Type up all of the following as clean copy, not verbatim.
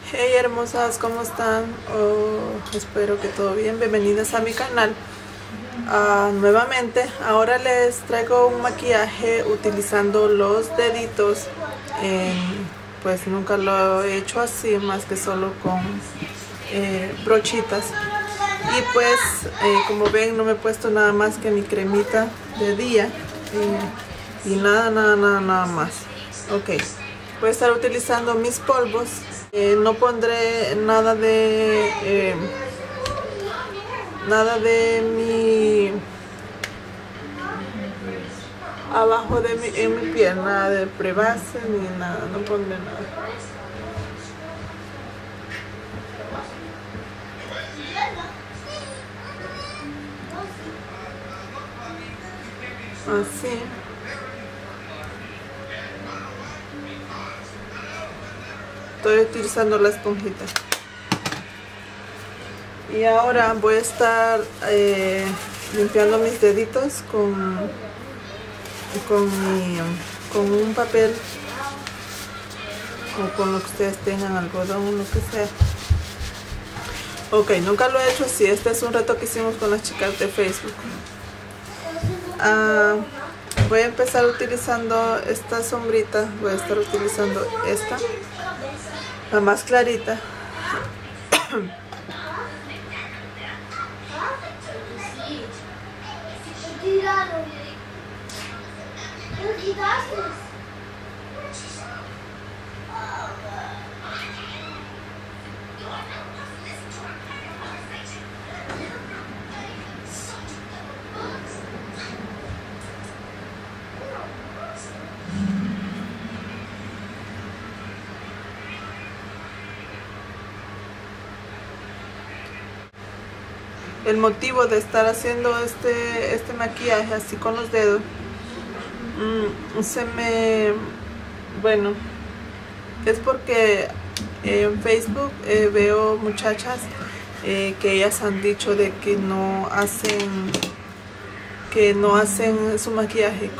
Hey hermosas, ¿cómo están? Espero que todo bien. Bienvenidas a mi canal. Nuevamente, ahora les traigo un maquillaje utilizando los deditos. Pues nunca lo he hecho así, más que solo con brochitas. Y pues, como ven, no me he puesto nada más que mi cremita de día. Y nada más. Ok, voy a estar utilizando mis polvos. No pondré nada de mi abajo de en mi piel, nada de prebase ni nada, no pondré nada. Así. Estoy utilizando la esponjita. Y ahora voy a estar limpiando mis deditos con un papel o con lo que ustedes tengan, algodón, lo que sea. Ok, nunca lo he hecho así. Este es un reto que hicimos con las chicas de Facebook. Voy a empezar utilizando esta sombrita. Voy a estar utilizando esta, la más clarita. El motivo de estar haciendo este maquillaje así con los dedos, bueno, es porque en Facebook veo muchachas que ellas han dicho de que no hacen su maquillaje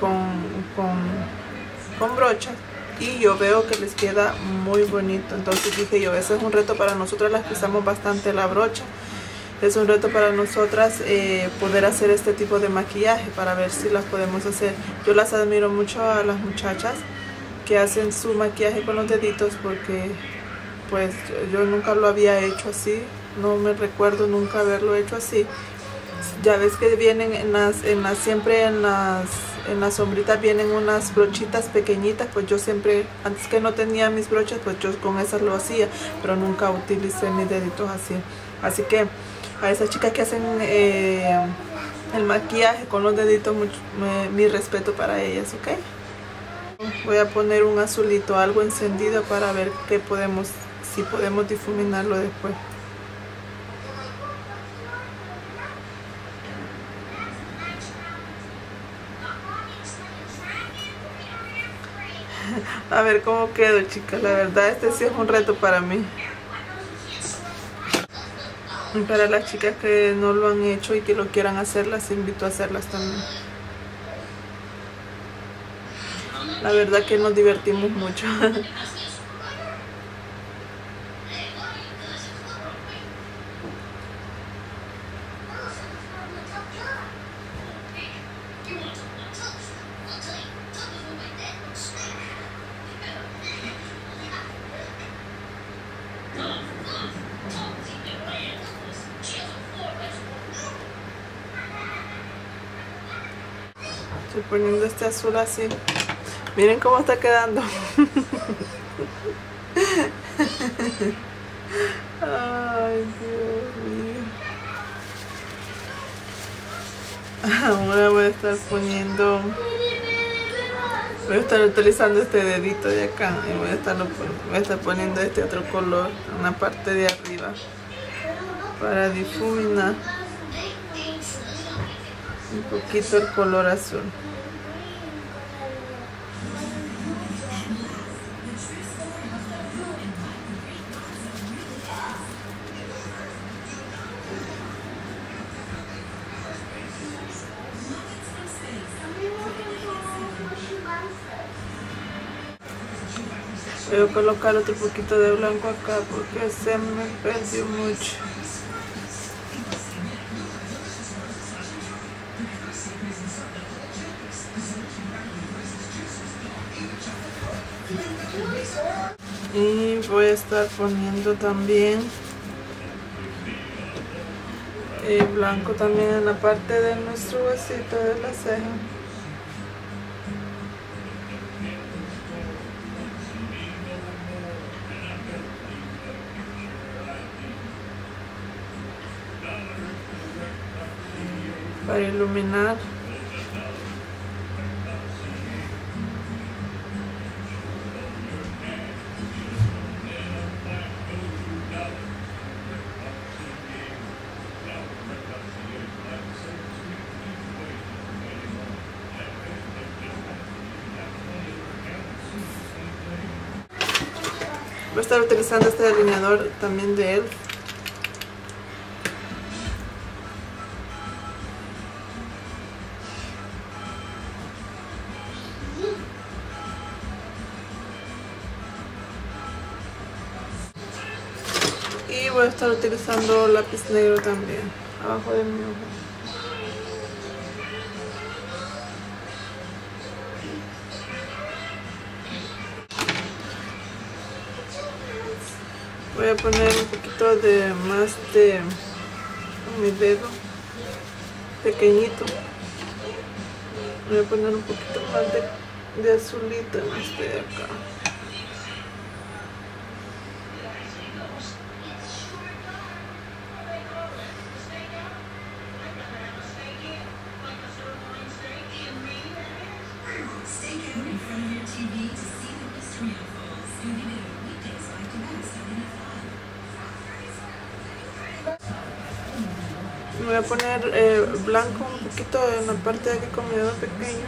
con brochas, y yo veo que les queda muy bonito. Entonces dije yo, ese es un reto para nosotras las que usamos bastante la brocha. Es un reto para nosotras poder hacer este tipo de maquillaje, para ver si las podemos hacer. Yo las admiro mucho a las muchachas que hacen su maquillaje con los deditos, porque pues yo nunca lo había hecho así. No me recuerdo nunca haberlo hecho así. Ya ves que vienen siempre en las sombritas vienen unas brochitas pequeñitas. Pues yo siempre, antes que no tenía mis brochas, pues yo con esas lo hacía, pero nunca utilicé mis deditos así. Así que a esas chicas que hacen el maquillaje con los deditos, mi respeto para ellas, ¿ok? Voy a poner un azulito, algo encendido, para ver si podemos difuminarlo después. A ver cómo quedo, chicas. La verdad, este sí es un reto para mí. Y para las chicas que no lo han hecho y que lo quieran hacer, las invito a hacerlas también. La verdad que nos divertimos mucho. Estoy poniendo este azul así. Miren cómo está quedando. Ay, Dios mío. Ahora voy a estar utilizando este dedito de acá, y voy a estar poniendo este otro color en la parte de arriba para difuminar un poquito el color azul. Voy a colocar otro poquito de blanco acá porque se me perdió mucho. Y voy a estar poniendo también el blanco también en la parte de nuestro huesito de la ceja. Para iluminar. Voy a estar utilizando este delineador también de ELF. Y voy a estar utilizando lápiz negro también, abajo de mi ojo. Voy a poner un poquito de más de mi dedo pequeñito. Voy a poner un poquito más de azulito en este de acá. Voy a poner blanco un poquito en la parte de aquí con mi dedo pequeño.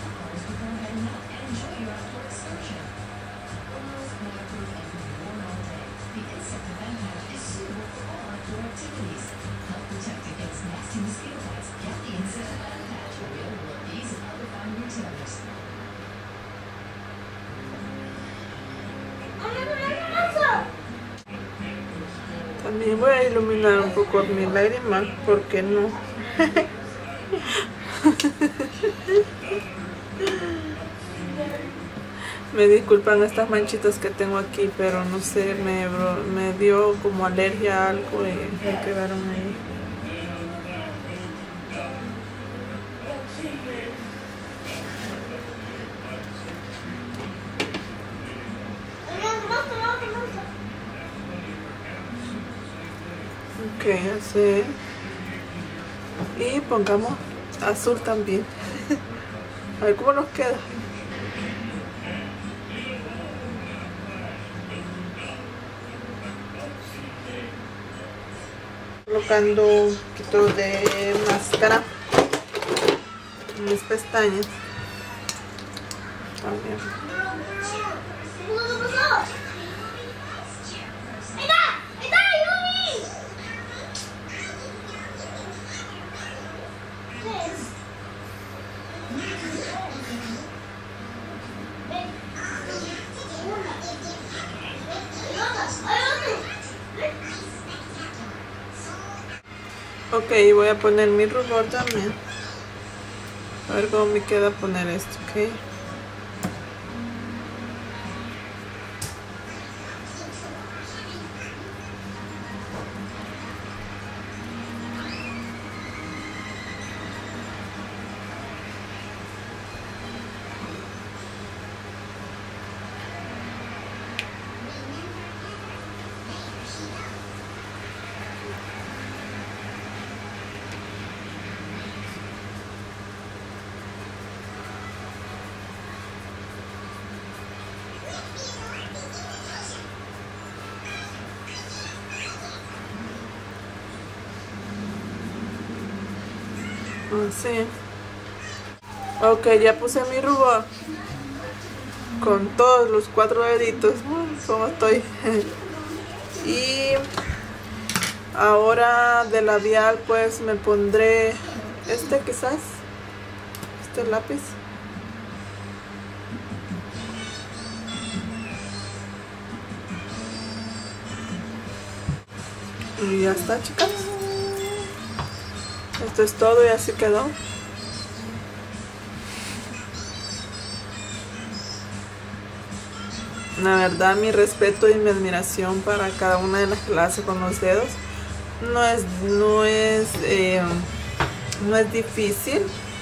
También voy a iluminar un poco mi lágrima, ¿por qué no? Me disculpan estas manchitas que tengo aquí, pero no sé, me dio como alergia a algo y me quedaron ahí. Ok, así. Y pongamos azul también. A ver cómo nos queda. Colocando un poquito de máscara en mis pestañas. También. Ok, voy a poner mi rubor también. A ver cómo me queda poner esto, ok. Así. Ok, ya puse mi rubor con todos los 4 deditos. Como estoy. Y ahora de labial pues me pondré quizás este lápiz. Y ya está, chicas. Esto es todo y así quedó. La verdad, mi respeto y mi admiración para cada una de las que la hace con los dedos. No es difícil,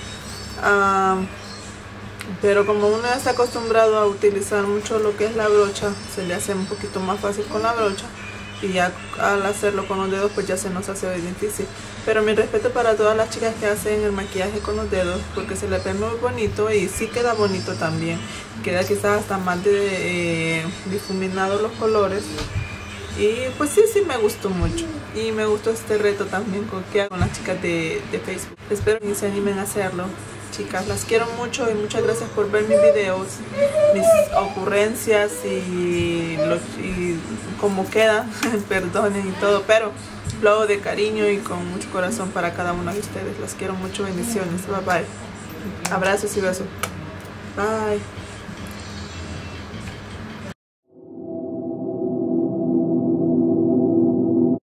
pero como uno ya está acostumbrado a utilizar mucho lo que es la brocha, se le hace un poquito más fácil con la brocha, y ya al hacerlo con los dedos pues ya se nos hace muy difícil. Pero mi respeto para todas las chicas que hacen el maquillaje con los dedos, porque se le ve muy bonito y sí queda bonito también. Queda quizás hasta más difuminado los colores. Y pues sí me gustó mucho. Y me gustó este reto también con las chicas de Facebook. Espero que se animen a hacerlo. Chicas, las quiero mucho y muchas gracias por ver mis videos, mis ocurrencias y cómo quedan. Perdonen y todo, pero lo hago de cariño y con mucho corazón para cada una de ustedes. Las quiero mucho, bendiciones. Bye bye. Abrazos y besos. Bye.